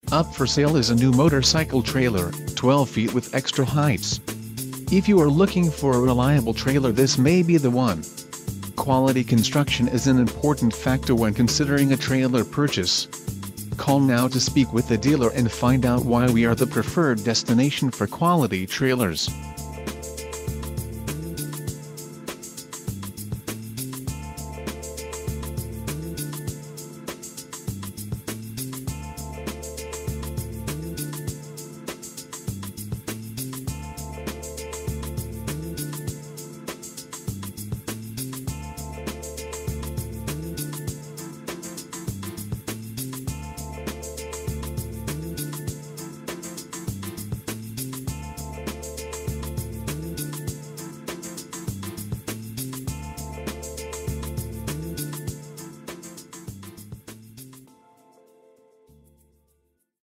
Up for sale is a new motorcycle trailer, 12 feet with extra heights. If you are looking for a reliable trailer, this may be the one. Quality construction is an important factor when considering a trailer purchase. Call now to speak with the dealer and find out why we are the preferred destination for quality trailers.